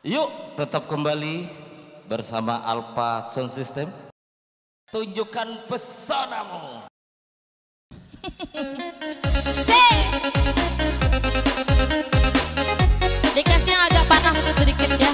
Yuk tetap kembali bersama Alpha Sound System. Tunjukkan pesonamu. Dikasih yang agak panas sedikit ya.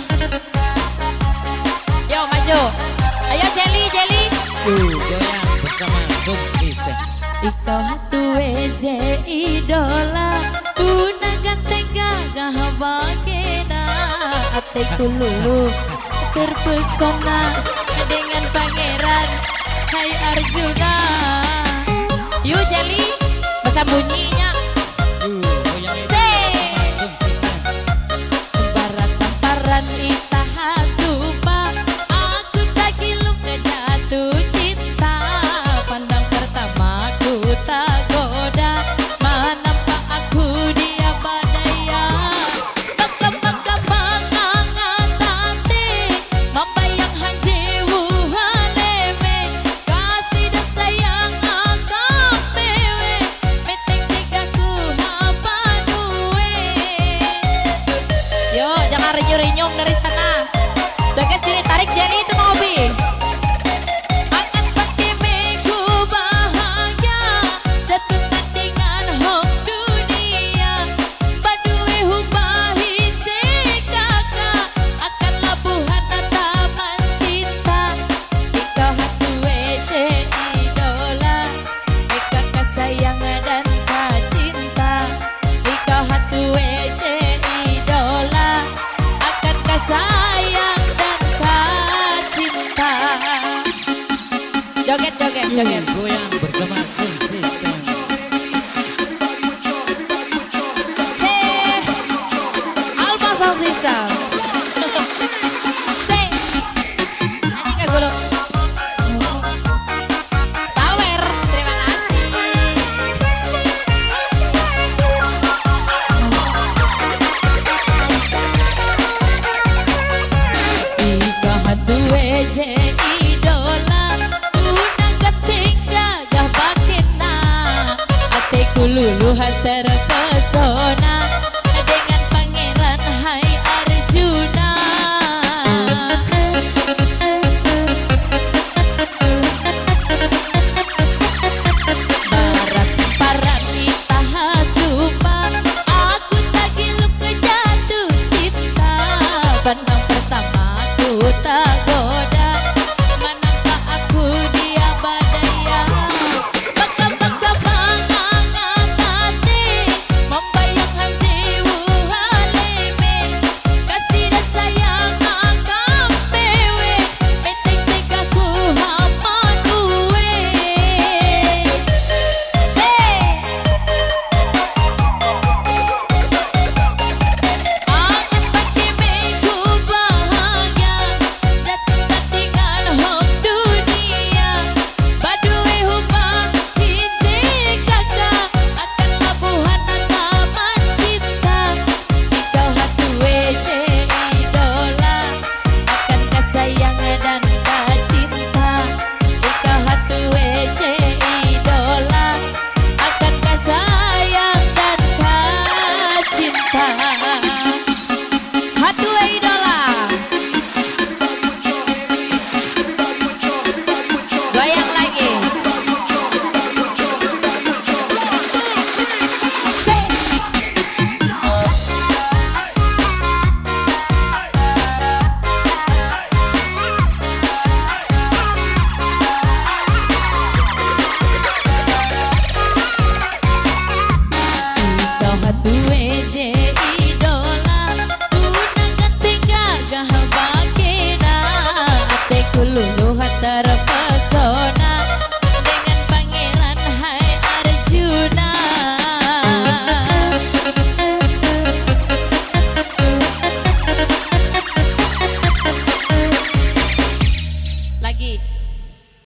Yo maju. Ayo Jelly. Goyang bersama Sound System. Iko tuwe je idola, una ganteng gagah bakena, hatiku lulu terpesona dengan pangeran Hai Arjuna. Yuk Jelly, bahasa bunyinya. Barat-tamparan itaha sumpah, aku tak kiluk jatuh cinta. Pandang pertama ku tak goda, menampak aku dia badaya. Baka bangangan tante, membayang hanjewu haleme. Kasih dan sayang agak mewe, meteng sigaku apa nuwe. Yo jangan renyung-renyung dari sana. Dekat sini tarik Jelly itu mau Obi. Akan pakai meku bahagia, jatuh tandingan hong dunia. Badue humbahi kakak, akan labuhan taman cinta. Ika hatue je idola, ika kasayang dan kacinta. Ika hatue je idola, akan kasayang dan kacinta. Joget. Goyang